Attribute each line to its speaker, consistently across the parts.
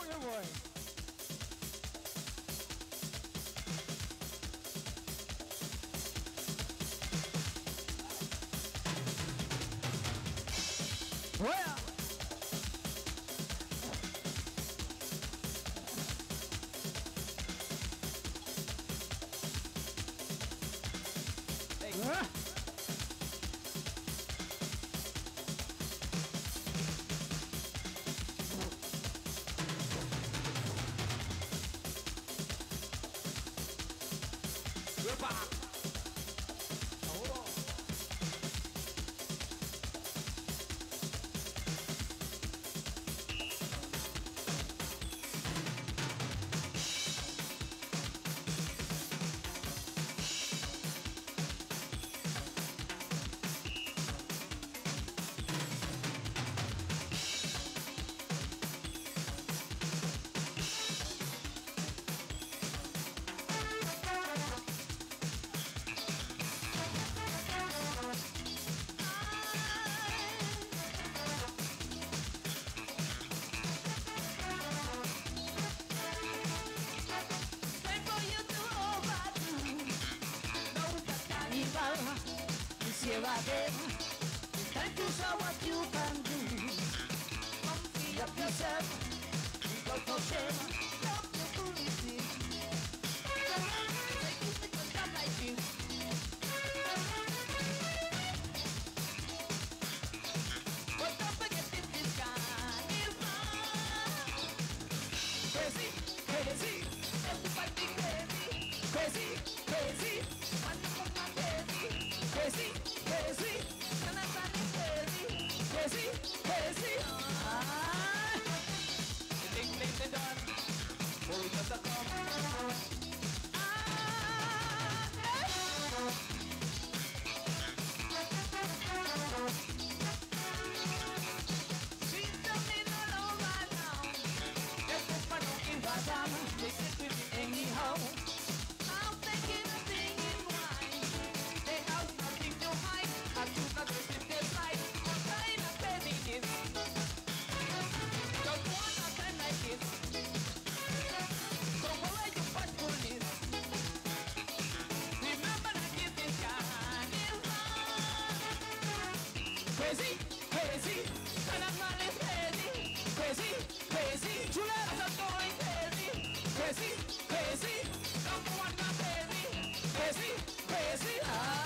Speaker 1: Soldier Boy. Well.
Speaker 2: We're back.
Speaker 3: Thank you so what you can do. Come free up yourself. Without no shame. Love your foolishly. Take you to a job like you. But don't forget this is carnival. Crazy, crazy. Everybody crazy. Crazy, crazy. Wonderful, crazy. Crazy, crazy. Crazy, crazy.
Speaker 2: The thing they done. Hold us a come.
Speaker 3: She's coming all over now. Just if I don't give a damn, they sit with me anyhow. I'm thinking of thinking why they have nothing to hide. I do not resist their life. What kind of crazy is? Don't want a kind like this. So where you put police? Remember that this is carnival. Crazy, crazy. Carnival is crazy. Crazy, crazy. True love is going crazy. Crazy, crazy. Number one not crazy. Crazy, crazy.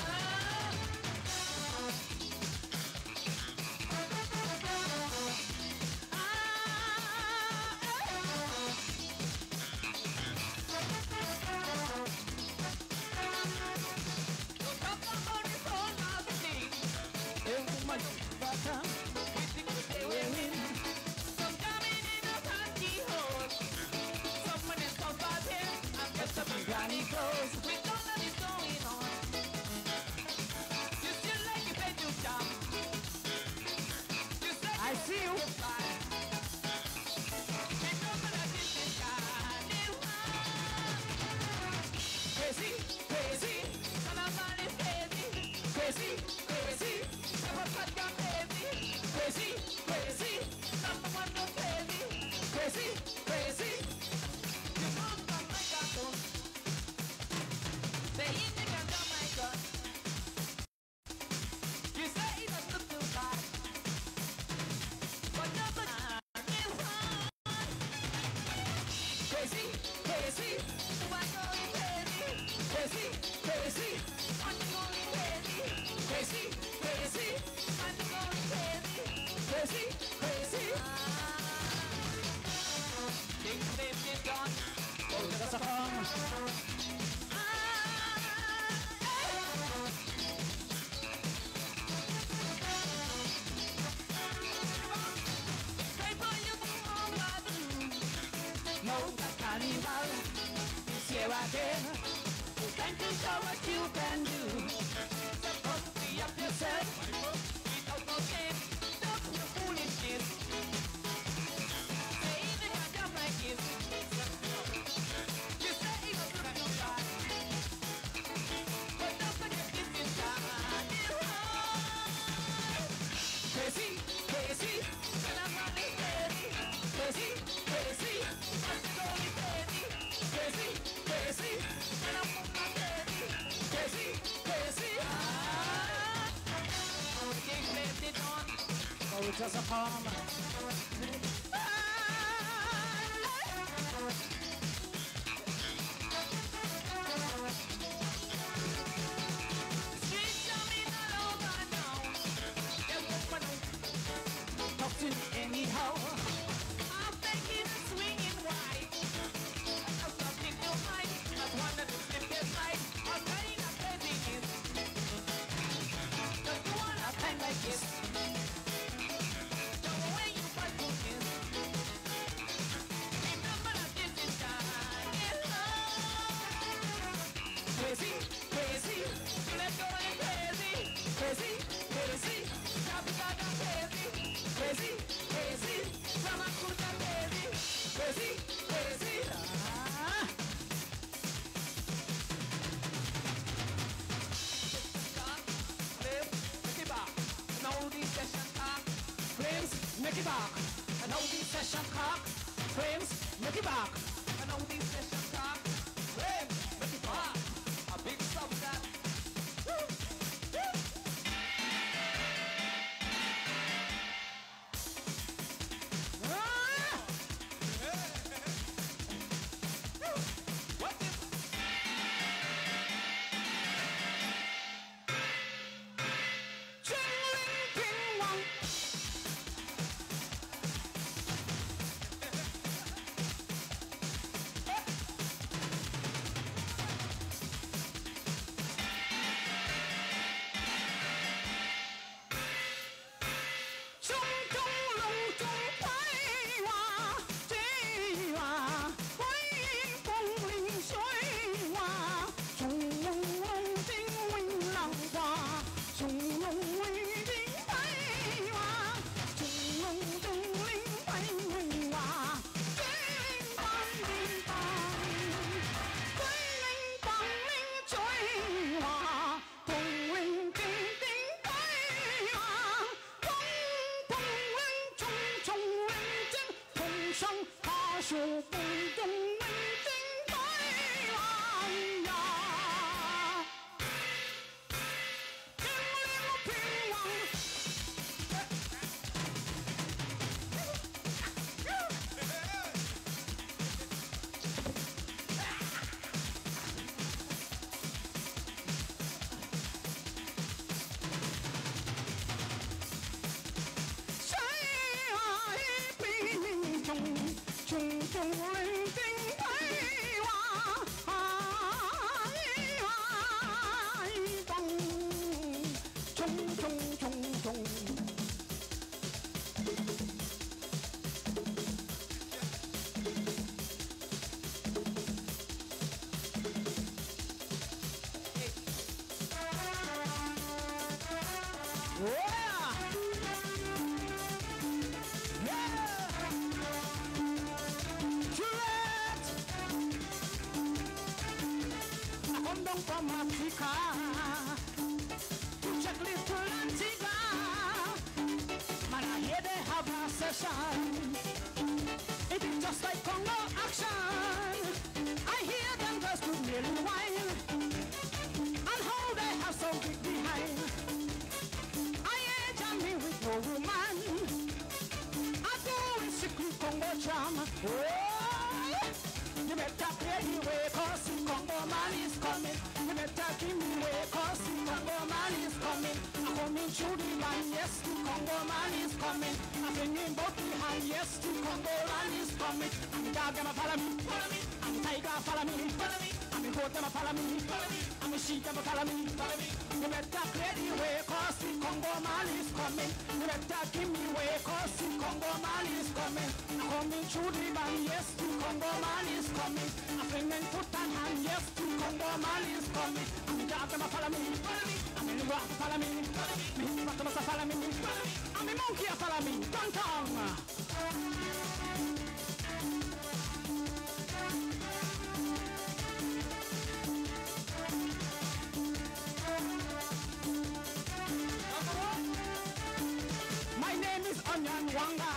Speaker 3: Granny clothes, we don't know what's going on. You still like your bedroom job. You said I see you. Remember that this is carnival. Crazy, crazy. Carnival is crazy. Crazy, crazy. Everybody got crazy. Crazy, crazy. Number one go crazy. Crazy, crazy. You move from my cartoon. Say you think I'm done, my God. You say it doesn't look too bad, but nobody is one. Crazy, crazy, so I go crazy. Crazy, crazy, I'm going crazy. Crazy, crazy, I'm going crazy. Crazy, crazy. Things they've been done. Oh, that's a fun. No, that carnival is here again. Thank you so what you can do. So come free up yourself without no shame. Stop your foolishness. Say they got job like this. You say it was not too bad, but don't forget this is carnival. Crazy, crazy, carnival is crazy. Crazy, crazy.
Speaker 1: just a calm. Anyhow,
Speaker 3: I'm thinking of swinging wide. I'm something to hide. I wanted to slip your side. I'm kind of crazy. Don't you wanna bang like this? The way you want to kiss. Remember that this is dying love.
Speaker 1: crazy, crazy,
Speaker 3: Let's go and crazy.
Speaker 1: crazy, crazy,
Speaker 3: Stop it, stop it, crazy.
Speaker 1: crazy, crazy,
Speaker 3: From a good and crazy.
Speaker 1: crazy, crazy. Ah.
Speaker 3: Stop, live, make it back. Now this session talk.
Speaker 1: Flames, make it back. And all these session cock. Flames, make it back.
Speaker 3: I know this session talk.
Speaker 1: Flames, make it back.
Speaker 3: A big stop that.
Speaker 1: Ah.
Speaker 3: What is
Speaker 1: Jingling, ping, wong. Chung chung lung chung pai hoa, chi hoa, quay phong linh xuôi hoa, chung lung lung tinh huynh lăng hoa, chung lung huynh tinh pai hoa, chung lung chung linh pai huynh hoa, quay linh bang linh xuôi hoa, phong linh tinh tinh pai hoa.风闻重重闻真，风声大树不动闻真白来呀，精灵平王。谁爱比命中，中中灵定配哇，动，中中中中。Yeah! I come down from Africa to check little Antigua. Man, I hear they have a session. It is just like Congo action. I hear them girls could nearly whine and how they have some big behind. I ain't jamming with no woman. I do in secret Congo charm. Oh, you better play the way, cause the Congo man is coming. You better give me way, cause the Congo man is coming. I'm coming through the land, yes, the Congo man is coming. I'm bringing both the hand, yes, the Congo man is coming. I'm the dog, gonna follow me, follow me. I'm the tiger, follow me, follow me. I'm the goat, gonna follow me, follow me. I'm the sheep, gonna follow me, follow me. You better clear the way, cause the Congo man is coming. You better give me way, cause the Congo man is coming. I'm coming through the land, yes, the Congo man is coming. I'm bringing foot and hand, yes, the Congo man is coming. I'm the dog, gonna follow me, follow me. I'm the rock, follow me, follow me. Me, rock, gonna follow me, follow me. I'm the monkey, follow me, don't My name is Onyan Wanga.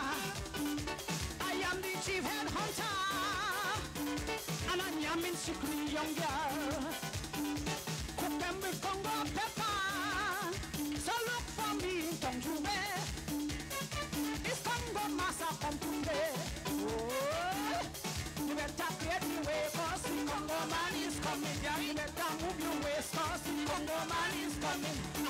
Speaker 1: I am the chief head hunter, and I am in secret young girl. Cook them with Congo pepper, so look for me, don't you wait.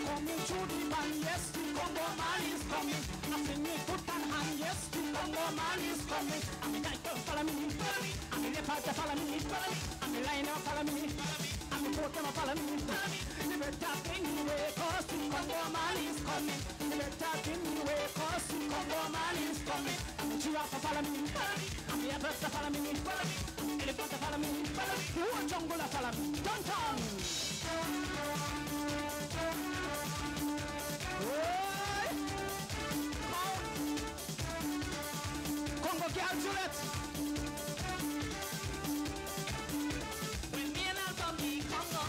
Speaker 1: coming to the band, yes, the Congo man is coming. I sing it foot and hand, yes, the Congo man is coming. I'm a guy to follow me, follow me. I'm a leopard to follow me, follow me. I'm a lion to follow me, follow me. I'm a goat to follow me, follow me. You better bring me away, cause the Congo man is coming. You better bring me away, cause the Congo man is coming. I'm a giraffe to follow me, follow me. I'm a leopard to follow me, follow me. I'm a elephant to follow me, follow me. You want jungle to follow me, downtown. Congo girl Juliet.
Speaker 3: With me and I'm from the Congo.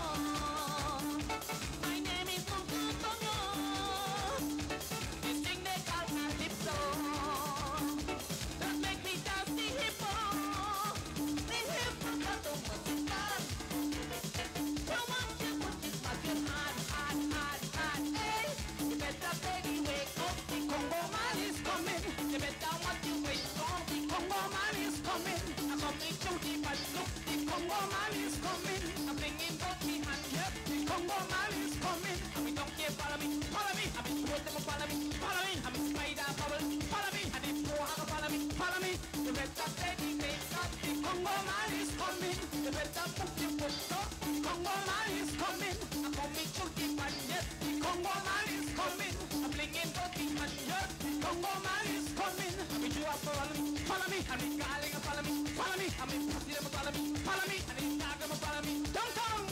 Speaker 3: My name is Congo Congo. This thing they call Calypso. That make me dance the hippo. The hippo got so much in fun. Don't want you put it back in hard, hey. You better take it away, cause the Congo man is coming. You better watch you wait, cause the Congo man is coming. I'm coming to the bad look, the Congo man is coming. I'm bringing both the hand, yep, the Congo man is coming. I mean, don't care, follow me, follow me. I mean, both them follow me, follow me. I mean, spider, bubble, follow me. And if you have a follow me, follow me. You better take it away, cause the Congo man is coming. You better put your foot up, the Congo man is coming. I'm coming to the bad, yes, the Congo man is coming. I'm bringing both the hand, yep, the Congo man is coming. I mean, you have to follow me, follow me. I mean, darling, follow me, follow me. I mean, pussy, them follow me, follow me. I mean, dog, them follow me, downtown.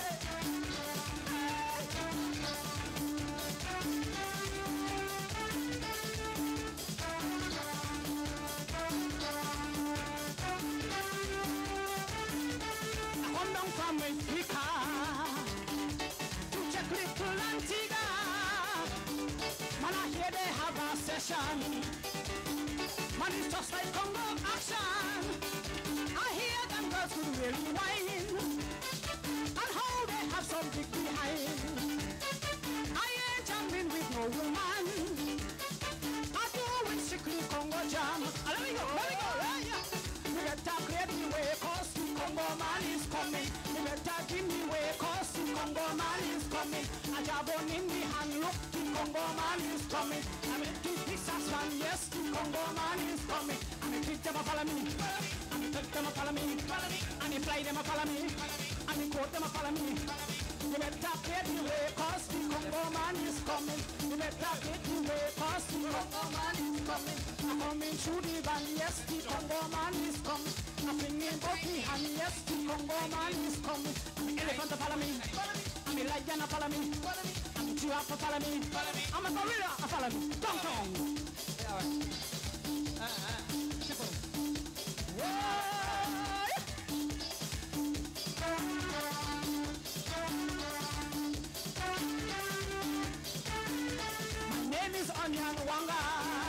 Speaker 3: I come down from Africa to check little Antigua. Man, I hear they have a session. Man, it's just like Congo action. I hear them girls could really whine and how they have something behind. I ain't jumping with no woman. I do with strictly Congo jam. Let me go, yeah. You better clear the way, cause the Congo man is coming. You better give me way, cause the Congo man is coming. I jab on in the hand, look, the Congo man is coming. I mean, keep this as one, yes, the Congo man is coming. I mean, keep them a follow me, I mean, take them a follow me, I mean, fly them a follow me, I mean, quote them a follow me. You better clear the way, cause the Congo man is coming. You better clear the way, cause the Congo man is coming. I'm coming through the van, yes, the Congo man is coming. I'm bringing both the hand, yes, the Congo man is coming. I'm an elephant to follow me, I'm a lion to follow me, I'm a giraffe to follow me, I'm a gorilla to follow me. Downtown. My name is Onyan Wanga.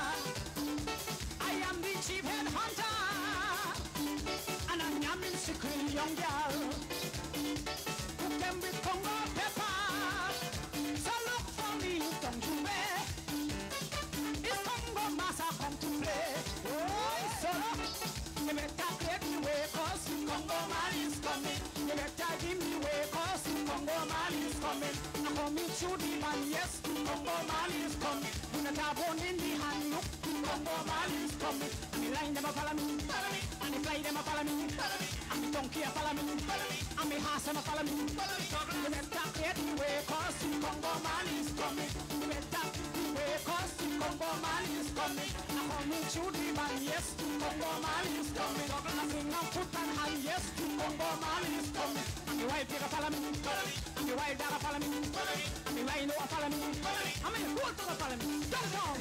Speaker 3: I am the chief head hunter, and I'm in secret young girl who came with Congo pepper. So look for me, don't you wait. It's Congo Massa come to play. Oh, so you better clear the way, cause the Congo man is coming. You better give me way, cause the Congo man is coming. I'm coming to the man, yes, the Congo man is coming. You better bone in the hand, look, the Congo man is coming. And the line them a follow me, and the fly them a follow me, and the donkey a follow me, and the horse them a follow me. You better clear the way, cause the Congo man is coming. You better clear the way, cause the Congo man is coming. I'm coming to the man, yes, the Congo man is coming. I'm bringing up foot and hand, yes, the Congo man is coming. And the wild pig a follow me, and the wild dog a follow me, and the rhino a follow me, and the goat a follow me. Downtown.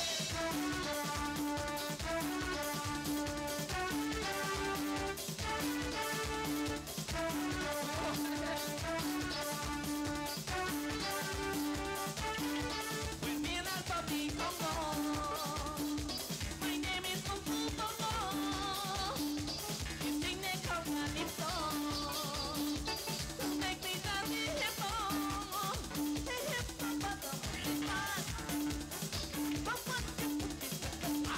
Speaker 3: With me and I'm from the Congo. My name is Congo Congo. This thing they call Calypso. Make me dance the hippo. The hippo got so much fun. But what you put it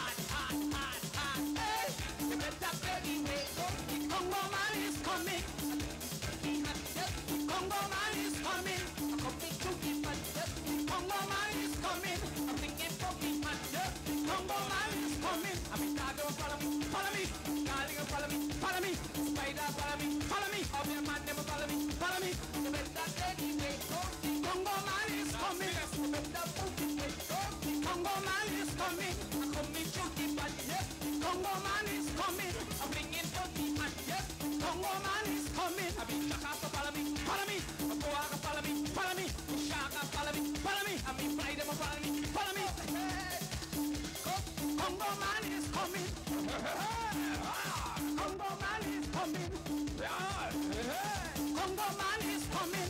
Speaker 2: I mean, dog, don't follow me, follow me. Darling, follow me, follow me. Spider, follow me, follow me. All your man, never follow me, follow me. The better anyway, Congo man is coming. The better anyway, Congo man is coming. I'm coming to the bad, yes. Congo man is coming. I'm bringing to the bad, yes. Congo man is coming. I mean, Shaka, follow me, follow me. Boaga, follow me, follow me. Shaka, follow me, follow me. I mean, Friday, follow me, follow me. Congo man is coming. Congo man is coming. Congo man is coming.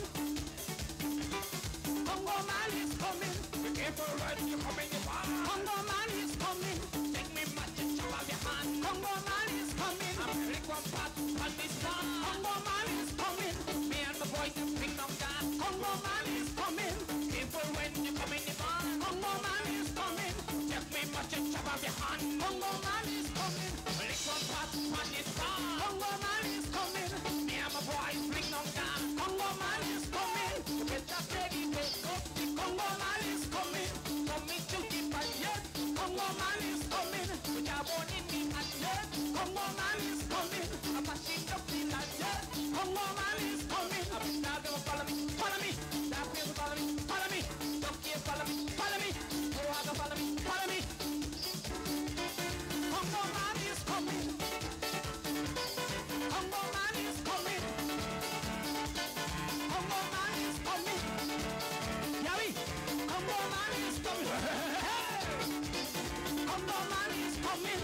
Speaker 2: Congo man is coming. Be careful when you come in the bar. Congo man is coming. Take me much and chop off your hand. Congo man is coming. I'm really one part on this one. Congo man is coming. Me and my boys and bring them down. Congo man is coming. Careful when you come in the bar. Congo man is coming. Take me much and chop off your hand. Congo man is coming. Really one part on this one. Congo man is coming. Me and my boys bring them down. Congo man is coming. Better steady, Congo man is coming. Coming to the budget. Congo man is coming. We are born in the budget. Congo man is coming. I'm a sheet of the budget. Congo man is coming. I'm not gonna follow me, follow me. That people follow me, follow me. Don't care, follow me, follow me. Oh, I can follow me, follow me. Congo man is coming. Congo man is coming. Congo man is coming. Yawi, Congo man is coming. Congo man is coming.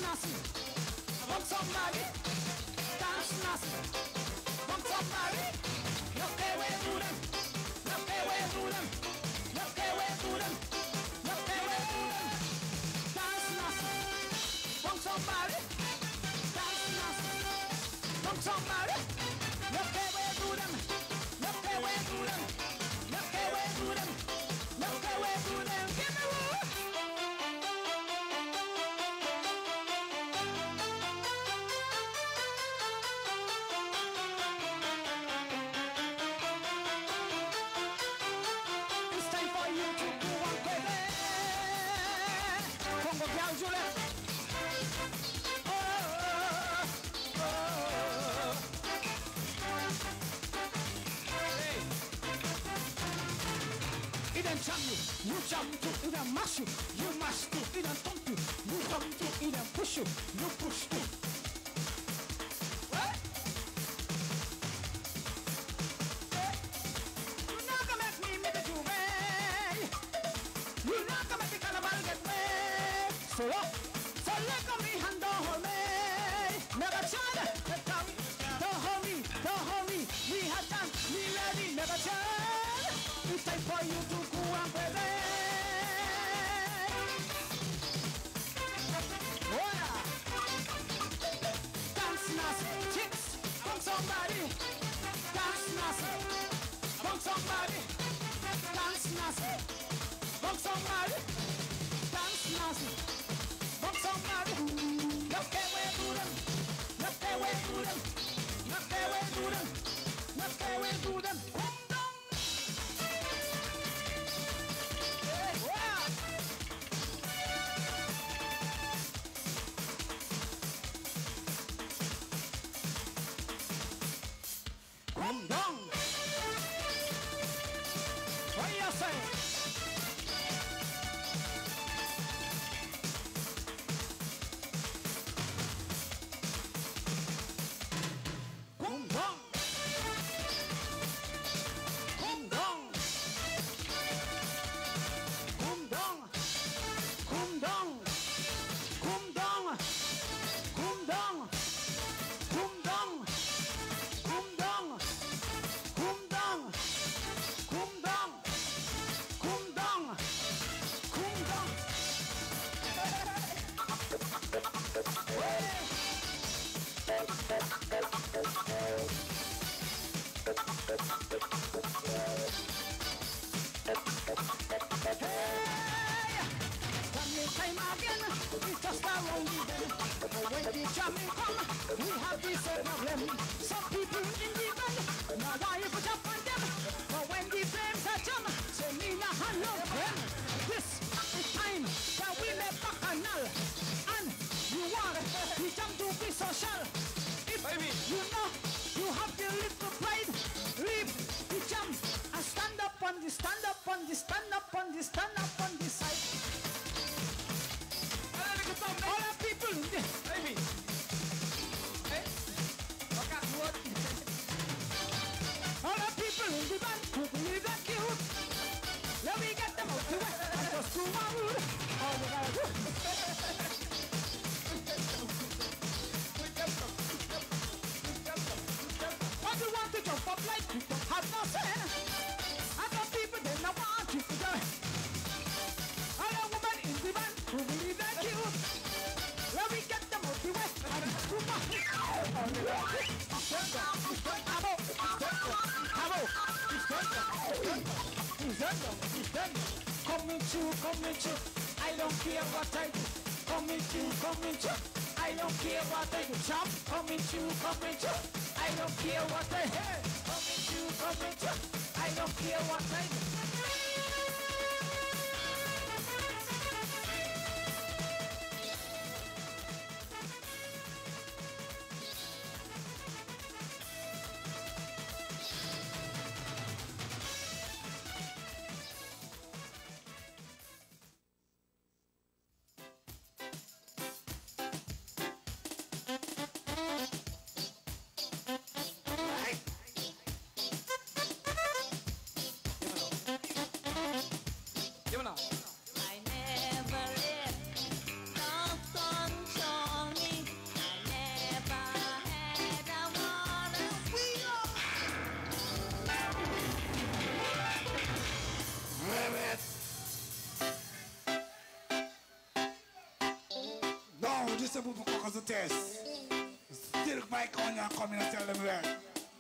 Speaker 1: nasty. Want somebody? Dance nasty. Want somebody? Look the way to them. Look the way to them. Look the way to them. Look the way to them. Dance nasty. Want somebody? Dance nasty. Want somebody? Look the way to them. Look the way to them. Look the way to them. Look the way to them. Give me one. It's time for you to do one baby. Congo girl Juliet. Oh, oh, oh. Hey. It don't jump you jump to, it don't mash you mash to, it don't thump you thump to, it don't push you push to. What? You're not gonna make me make it you way. You're not gonna make the carnival get me. So what? So let me hand the hold me. Never try don't hold me, we have done, we ready, never try. It's time for you to go and baby. Oh yeah. Dance nasty, chicks, funk somebody. Dance nasty, funk somebody. Dance nasty, funk somebody. Dance nasty, funk somebody. Look the way to them. Look the way to them. Look the way to them. Look the way to them. Come down. Wow. Come down. What you say? Come down. Come down. Come down. Come down. Come down. Come down. Come down. Come down. Come down. Come down. Come down. Come down. Time again, it's just a lonely day. When the jamming come, we have the same problem. Some people in the band, now why you put up on them? But when the flames are jam, say me na hello them. This is time that we make bacchanal. And you want the jam to be social. If you know you have the little pride, leave the jam and stand up on the stand up on the stand up on the stand up on the side. All the people in the baby. Hey, all the people in the band who believe that cute. Let me get them out the way and just do my mood. All we gotta do. What you want to jump up like you don't have no sense. I got people they don't want you to die. All the women in the band who believe that cute. Let me get them out the way and just do my mood. Coming to, I don't care what I do. Coming to, I don't care what I do. Chop, coming to, I don't care what I hear. Coming to, I don't care what I do.
Speaker 4: this is a test. Still Mike on and come in and tell them where.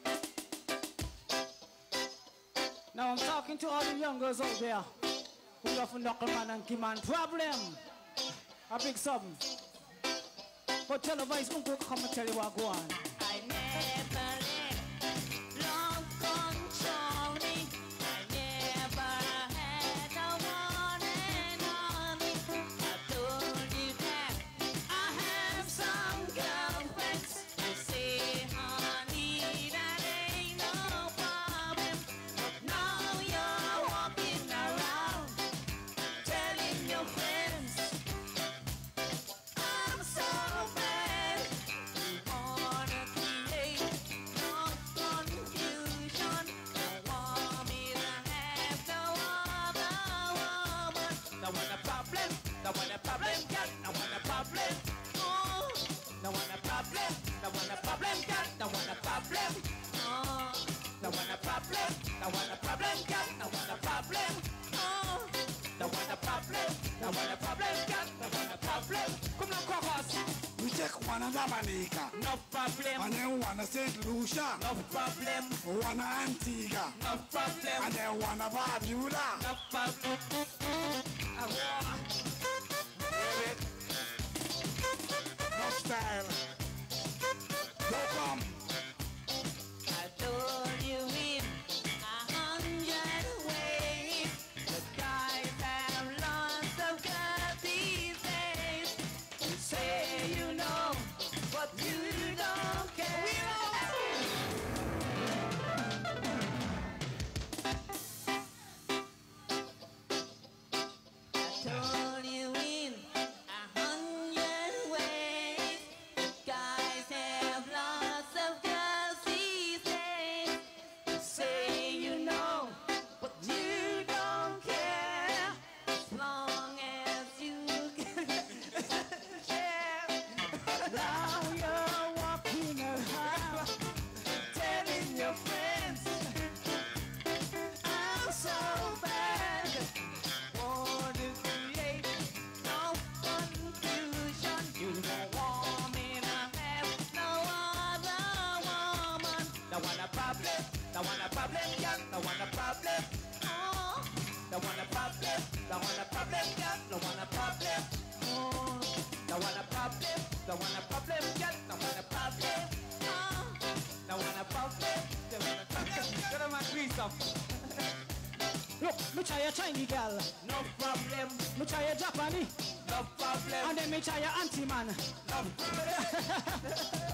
Speaker 1: Now I'm talking to all the young girls out there who love to knuckle man and give man problem. A big something. But tell the vice uncle come and tell you what go on.
Speaker 3: I never let love control me. I never had a one and only. I told you that I have some girlfriends. You say, honey, that ain't no problem. But now you're walking around telling your friends I'm so bad. You wanna create no confusion. Don't want me to have no other woman. Now want a problem, now want a problem, girl, now want a problem. Oh, now want a problem, now want a problem, girl, now want a problem. Oh, now want a problem, now want a problem, girl, now want a problem. Oh, now want a problem, now want a problem, girl, now want a problem. Come on, Cocos.
Speaker 4: We take one of Dominica.
Speaker 3: No problem.
Speaker 4: And then one of St. Lucia.
Speaker 3: No problem.
Speaker 4: One of Antigua.
Speaker 3: No problem.
Speaker 4: And then one of Barbuda.
Speaker 3: No problem.
Speaker 4: No style. Don't come.
Speaker 3: I told you in 100 ways. The guys have lots of girls these days. You say you know, but you don't care. I told you in 100 ways. The guys have lots of girls these days. You say you know, but you don't care. As long as you share.
Speaker 1: Now you're walking around
Speaker 3: Telling your friends I'm so bad. Wanna create no confusion. You don't want me to have no other woman. Don't want a problem, don't want a problem, yeah, don't want a problem. Oh, don't want a problem, don't want a problem, yeah, don't want a problem. Oh, don't want a problem, don't want a problem, yeah, don't want a problem. Oh, don't want a problem, don't want a problem. Get on my grease up.
Speaker 1: Look, me try a Chinese girl,
Speaker 3: No problem,
Speaker 1: me try a Japanese,
Speaker 3: no problem,
Speaker 1: and then me try a anti-man.
Speaker 3: no problem.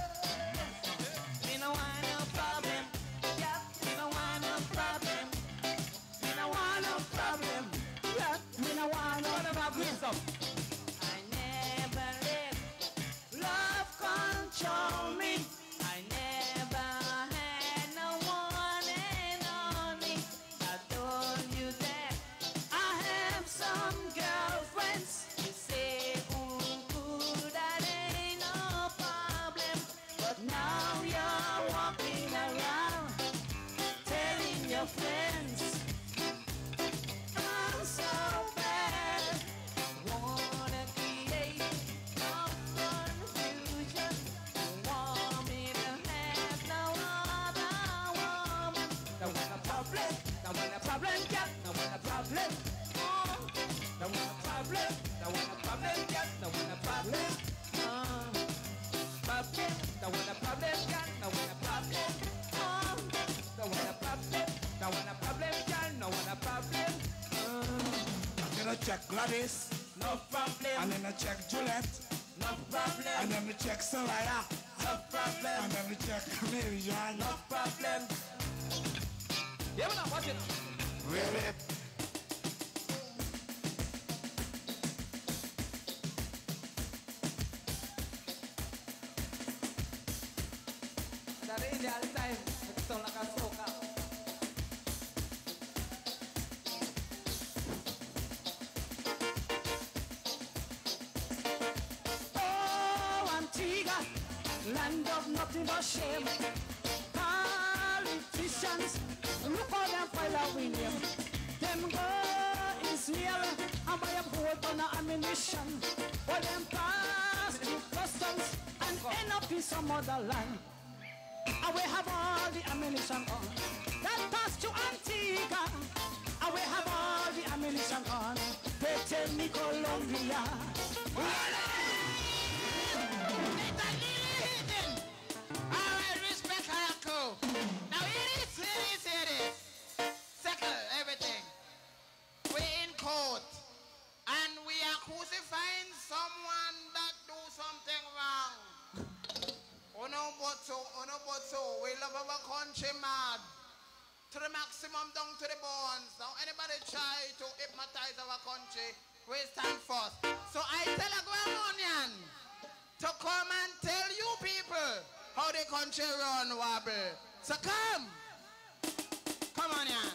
Speaker 3: Me no want no problem, yeah, me no want no problem. Me no want no problem,
Speaker 1: Yeah, me no want
Speaker 3: what
Speaker 1: no
Speaker 3: about grease up? I never let love control me. I never had no one and only. I told you that I have some girlfriends. You say, ooh, that ain't no problem. But now you're walking around telling your friends I'm so bad. Wanna create no confusion. Don't want me to have no other woman. Don't want a problem, don't want a problem, yeah, don't want a problem. Oh, don't want a problem, don't want a problem, yeah, don't want a problem. Problem, don't want a problem, yeah, don't want a problem. Oh, don't want a problem, don't want a problem, yeah, don't want a problem.
Speaker 4: I'm gonna check Gladys.
Speaker 3: No problem,
Speaker 4: And then I check Juliet.
Speaker 3: no problem,
Speaker 4: And then we check Soraya.
Speaker 3: no problem,
Speaker 4: And then we check Mary John.
Speaker 3: no problem. Yeah, we're not watching.
Speaker 4: Really?
Speaker 3: Dari ini all time, ito nakasuka.
Speaker 1: Oh, Antigua, land of nothing but shame. Politicians, look how them file a William. Them go Israel and buy a whole ton of ammunition. While them pass to guns and end up in some other land. And we have all the ammunition gone. That pass to Antigua. And we have all the ammunition gone. They tell me Colombia.
Speaker 2: Alright, respect Hayako. Now it is. Settle everything. We're in court. And we are crucifying someone that do something wrong. Oh no, but so. We love our country mad. To the maximum, down to the bones. Now anybody try to hypnotize our country, we stand first. So I tell a Guamonian to come and tell you people how the country run wobble. So come. Come on, Yan.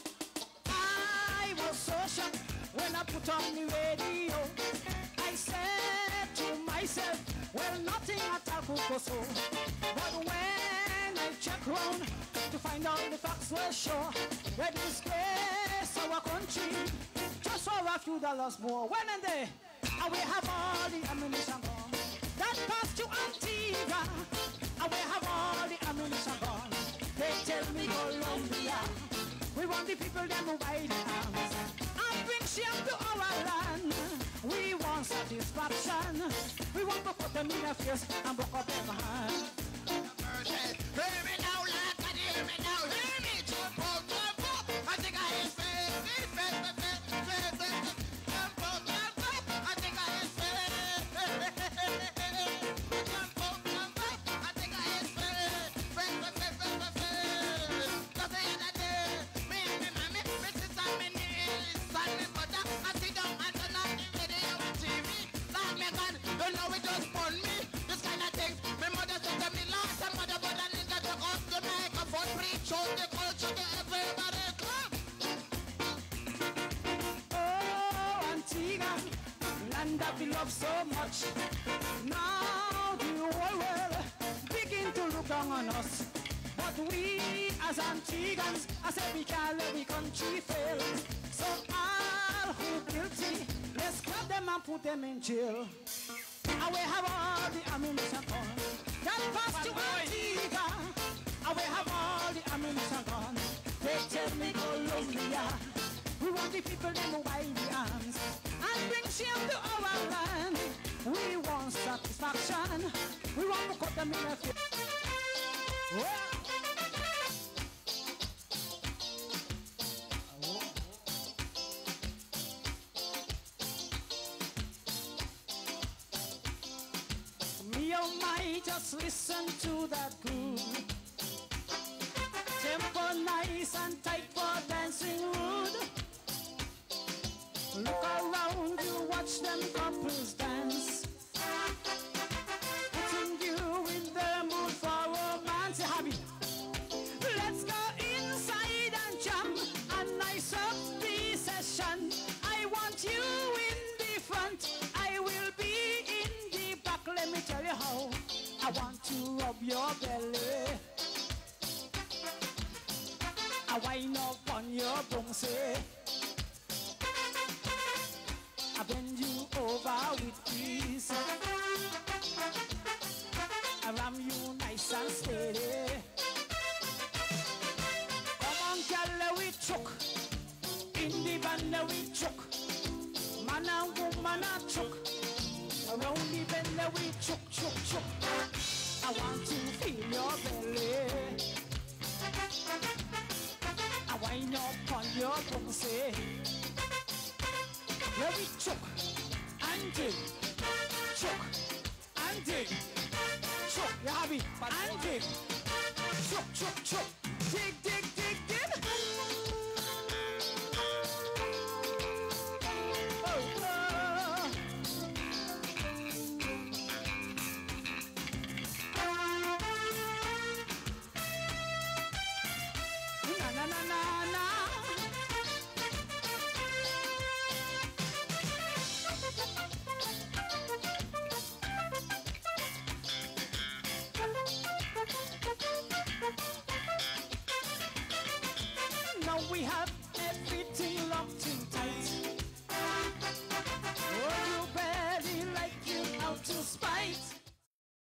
Speaker 1: I was so shocked when I put on the radio. I said to myself, well, nothing at all could go so. But when I check round to find out the facts were sure, they disgrace our country just for a few dollars more. When and there, and we have all the ammunition gone. That pass to Antigua, and we have all the ammunition gone. They tell me Colombia, we want the people them who buy the arms and bring shame to our land. We want satisfaction. We want to put them in their face and broke up their hand.
Speaker 2: Hear me now, lad, can you hear me now? Hear me, jump up. I think I is fair. Jump up. I think I is fair. Jump up. I think I is fair. Just the other day, me, mommy, me sister, me niece, and me mother, I sit down and turn on the radio and TV. Like me God, you know it just fun me. This kind of things, my mother said to me last time, mother, but I need to take off the microphone, preach out the culture to everybody. Come.
Speaker 1: Oh, Antigua, land that we love so much. Now the whole world begin to look down on us. But we as Antiguans, I said we can't let the country fail. So all who guilty, let's grab them and put them in jail. And we have all the ammunition gone. That pass to Antigua. And we have all the ammunition gone. They tell me Colombia, we want the people them who buy the arms and bring shame to our land. We want satisfaction. We want to cut them in the face. Well, me oh my, just listen to that groove. Tempo nice and tight for dancing rude. Look around you, watch them couples dance, putting you in the mood for romance. Happy. Let's go inside and jam a nice upbeat session. I want you in the front, I will be in the back. Let me tell you how I want to rub your belly. I wind up on your bouncy. I bend you over with ease. I ram you nice and steady. Come on, girl, we choke. In the band, we choke. Man and woman, a choke. Around the bend, we choke. I want to feel your belly. I wind up on your bouncy. Let me choke and dig, choke and dig, choke, you have it, and dig, choke, dig. Oh, na. Now we have everything locked in tight.